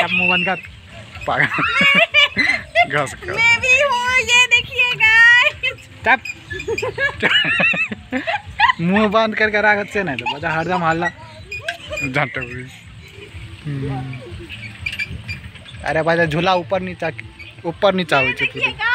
कर, मुंह बंद कर पागल। घस कर। मैं भी हूँ, ये देखिए गाइस। चुप। मुंह बंद करके राखत से नहीं तो बच्चा हरदम हल्ला झट। अरे बच्चा झूला ऊपर नीचा हो पूरी।